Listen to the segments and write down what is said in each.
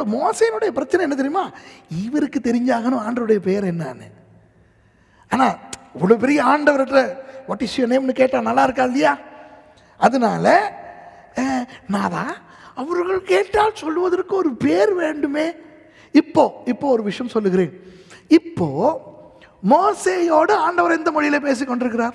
இப்போ மோசேனுடைய பிரச்சனை என்ன தெரியுமா? இவருக்கு தெரிஞ்சாகணும் ஆண்டவருடைய பெயர் என்னன்னு. ஆனால் இவ்வளோ பெரிய ஆண்டவர்கிட்ட வாட் இஸ் யுவர் நேம்னு கேட்டால் நல்லா இருக்கா இல்லையா? அதனால நாதா அவர்கள் கேட்டால் சொல்லுவதற்கு ஒரு பேர் வேண்டுமே. இப்போ ஒரு விஷயம் சொல்லுகிறேன். இப்போ மோசேயோடு ஆண்டவர் எந்த மொழியில பேசிக் கொண்டிருக்கிறார்?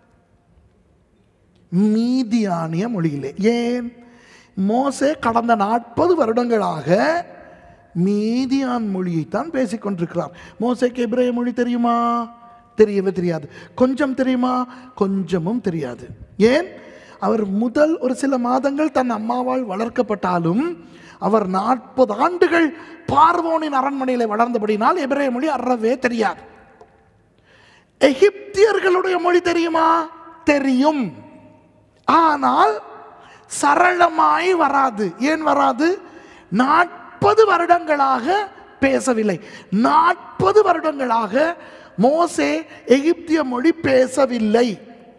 மீதியானிய மொழியிலே. ஏன்? மோசே கடந்த 40 வருடங்களாக மீதியான் மொழியைத்தான் பேசிக் கொண்டிருக்கிறார். மோசேக்கு எபிரேய மொழி தெரியுமா? தெரியவே தெரியாது. கொஞ்சம் தெரியுமா? கொஞ்சமும் தெரியாது. ஏன்? அவர் முதல் ஒரு சில மாதங்கள் தன் அம்மாவால் வளர்க்கப்பட்டாலும் அவர் 40 ஆண்டுகள் பார்வோனின் அரண்மனையில் வளர்ந்தபடினால் எபிரேய மொழி அறவே தெரியாது. எகிப்தியர்களுடைய மொழி தெரியுமா? தெரியும். ஆனால் சரளமாய் வராது. ஏன் வராது? 40 வருடங்களாக பேசவில்லை. 40 வருடங்களாக மோசே எகிப்திய மொழி பேசவில்லை.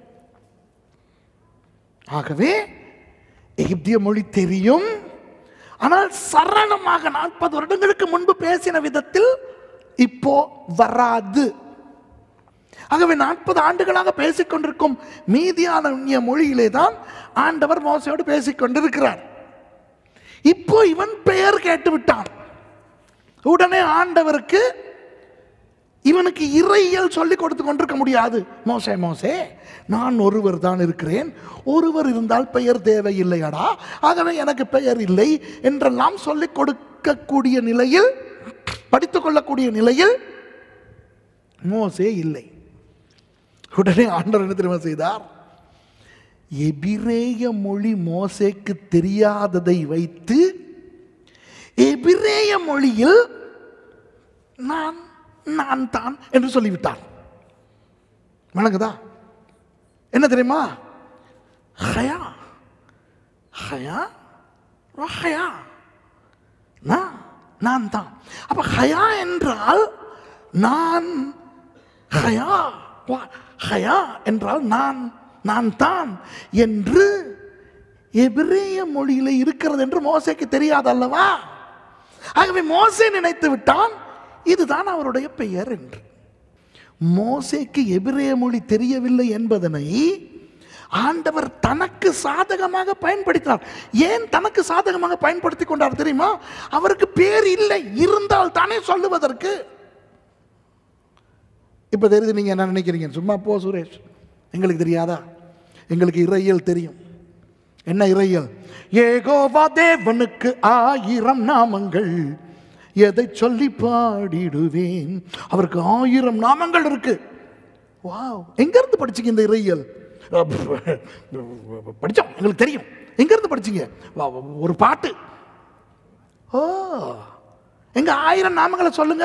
ஆகவே எகிப்திய மொழி தெரியும், ஆனால் சரளமாக 40 வருடங்களுக்கு முன்பு பேசின விதத்தில் இப்போ வராது. ஆகவே 40 ஆண்டுகளாக பேசிக்கொண்டிருக்கும் மீதியானிய மொழியிலே தான் ஆண்டவர் மோசையோடு பேசிக்கொண்டிருக்கிறார். இப்போ இவன் பெயர் கேட்டு விட்டான். உடனே ஆண்டவருக்கு இவனுக்கு இறையியல் சொல்லிக் கொடுத்து கொண்டிருக்க முடியாது. மோசே மோசே, நான் ஒருவர் தான் இருக்கிறேன், ஒருவர் இருந்தால் பெயர் தேவையில்லையடா, ஆகவே எனக்கு பெயர் இல்லை என்றெல்லாம் சொல்லிக் கொடுக்கக்கூடிய நிலையில், படித்துக் கொள்ளக்கூடிய நிலையில் மோசே இல்லை. உடனே ஆண்டவர் என்ன தெரியுமா செய்தார்? எபிரேய மொழி மோசேக்கு தெரியாததை வைத்து எபிரேய மொழியில் நான் தான் என்று சொல்லிவிட்டார். வணங்குதா? என்ன தெரியுமா? ஹயா ஹயா ஹயா, நான் தான். அப்ப ஹயா என்றால் நான், ஹயா ஹயா என்றால் நான் தான் என்று எபிரேய மொழியில இருக்கிறது என்று மோசேக்கு தெரியாது அல்லவா? ஆகவே மோசே நினைத்து விட்டான் இதுதான் அவருடைய பெயர் என்று. மோசேக்கு எபிரேய மொழி தெரியவில்லை என்பதனை ஆண்டவர் தனக்கு சாதகமாக பயன்படுத்தினார். ஏன் தனக்கு சாதகமாக பயன்படுத்தி கொண்டார் தெரியுமா? அவருக்கு பேர் இல்லை, இருந்தால் தானே சொல்லுவதற்கு. இப்ப தெரியுது. நீங்க என்ன நினைக்கிறீங்க? சும்மா போ சுரேஷ், எங்களுக்கு தெரியாதா? எங்களுக்கு இறையியல் தெரியும். என்ன இறையியல்? யெகோவா தேவனுக்கு 1000 நாமங்கள், எதை சொல்லி பாடிடுவேன். அவருக்கு 1000 நாமங்கள் இருக்கு. வாவ்! எங்க இருந்து படிச்சீங்க இந்த இறையியல்? படிச்சோம், எங்களுக்கு தெரியும். எங்க இருந்து படிச்சீங்க? ஒரு பாட்டு. ஓ, எங்க 1000 நாமங்களை சொல்லுங்க.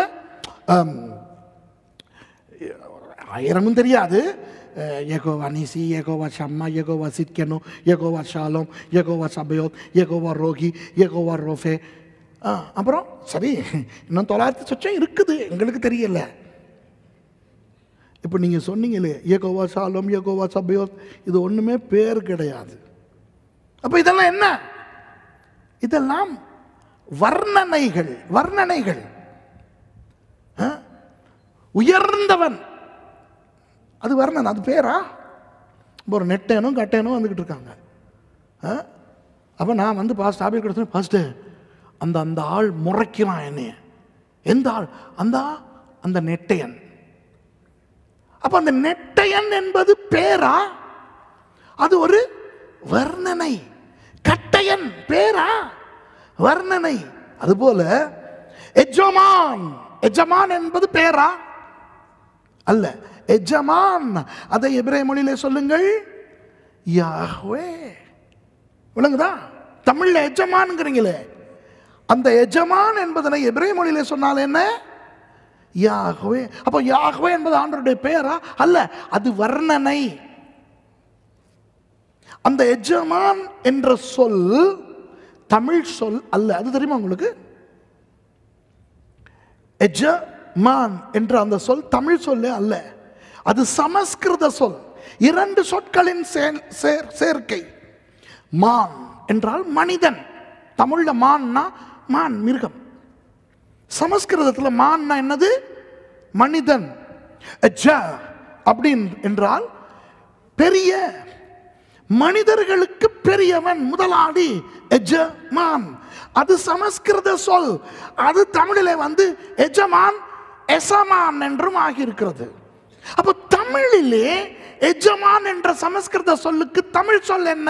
1000 தெரியாது. Jehovah Nissi, Jehovah Shammah, Jehovah Tsidkenu, Jehovah Shalom, Jehovah Sabaoth, Jehovah Rohi, Jehovah Rophe. அப்புறம் சரி, இன்னும் 900 சொச்சம் இருக்குது, எங்களுக்கு தெரியல. இப்போ நீங்க சொன்னீங்களே யெகோவா ஷாலோம், யெகோவா சபயோத், இது ஒண்ணுமே பேர் கிடையாது. அப்ப இதெல்லாம் என்ன? இதெல்லாம் வர்ணனைகள். வர்ணனைகள். உயர்ந்தவன் அது வர்ணன், அது பேரா? ஒரு நெட்டேனும் கட்டேனும் வந்துகிட்டு இருக்காங்க. அப்ப நான் வந்து பாஸ்ட் ஆபில் கொடுத்தேன். பாஸ்ட் அந்த ஆள் முறைக்கிறான் என்னைய. எந்த ஆள்? அந்த நெட்டையன். அப்ப அந்த நெட்டையன் என்பது பேரா? அது ஒரு வர்ணனை. கட்டையன் பேரா? வர்ணனை. அதுபோல எஜமான், எஜமான் என்பது பேரா? அல்ல. எஜமான், அதை எபிரேய மொழியிலே சொல்லுங்கள், யாஹ்வே. விளங்குதா? தமிழ்ல எஜமான்ங்கிறீங்களே, அந்த எஜமான் என்பதனை எபிரேய மொழியிலே சொன்னால் என்ன? யாஹ்வே. அப்போ யாஹ்வே என்பது ஆண்டவருடைய பெயரா? அல்ல, அது வர்ணனை. அந்த எஜமான் என்ற சொல் தமிழ் சொல் அல்ல. அது தெரியுமா உங்களுக்கு? எஜமான் என்ற அந்த சொல் தமிழ் சொல்லே அல்ல, அது சமஸ்கிருத சொல். 2 சொற்களின் சேர்க்கை. மான் என்றால் மனிதன். தமிழ்ல மான்னா மான் மிருகம். சமஸ்கிருதத்தில் மான்னா என்னது? மனிதன். அப்படின்னு என்றால் பெரிய, மனிதர்களுக்கு பெரியவன், முதலாளி, எஜமான். அது சமஸ்கிருத சொல். அது தமிழிலே வந்து எஜமான், எசமான் என்றும் ஆகியிருக்கிறது. அப்போ தமிழிலே எஜமான் என்ற சமஸ்கிருத சொல்லுக்கு தமிழ் சொல் என்ன?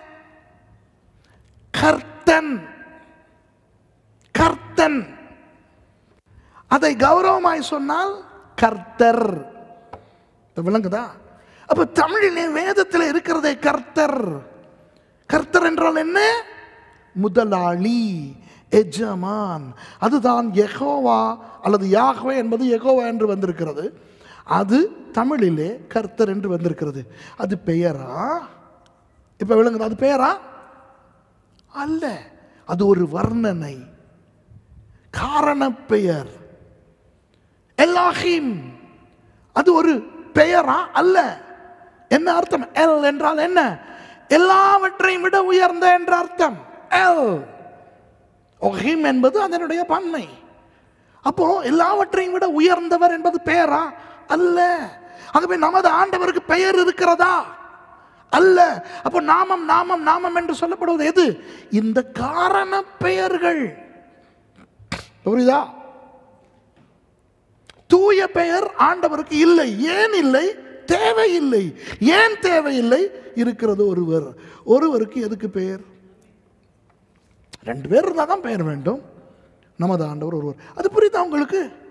கர்த்தன். கர்த்தன். அதை கௌரவமாய் சொன்னால் கர்த்தர். விளங்குதா? அப்ப தமிழிலே வேதத்தில் இருக்கிறதே கர்த்தர். கர்த்தர் என்றால் என்ன? முதலாளி, எஜமான். அதுதான் யெகோவா அல்லது யாஹ்வே என்பது யெகோவா என்று வந்திருக்கிறது. அது தமிழிலே கர்த்தர் என்று வந்திருக்கிறது. அது பெயரா? இப்ப விளங்குது? அது பெயரா அல்ல, அது ஒரு வர்ணனை, காரண பெயர். எலாஹிம் அது ஒரு பெயரா அல்ல. என்ன அர்த்தம்? எல் என்றால் என்ன? எல்லாவற்றையும் விட உயர்ந்த என்ற அர்த்தம். எல் ஒஹிம் என்பது அதனுடைய பன்மை. அப்போ எல்லாவற்றையும் விட உயர்ந்தவர் என்பது பெயரா அல்ல. ஆகவே நமது ஆண்டவருக்கு பெயர் இருக்கிறதா? அல்ல. அப்போ நாமம் நாமம் நாமம் என்று சொல்லப்படுவது எது? இந்த காரண பெயர்கள். புரியுதா? தூய பெயர் ஆண்டவருக்கு இல்லை. ஏன் இல்லை? தேவையில்லை. ஏன் தேவையில்லை? இருக்கிறது ஒருவர். ஒருவருக்கு எதுக்கு பெயர்? ரெண்டு பேர் இருந்தால் தான் பெயர் வேண்டும். நமது ஆண்டவர் ஒருவர். அது புரியுதா உங்களுக்கு?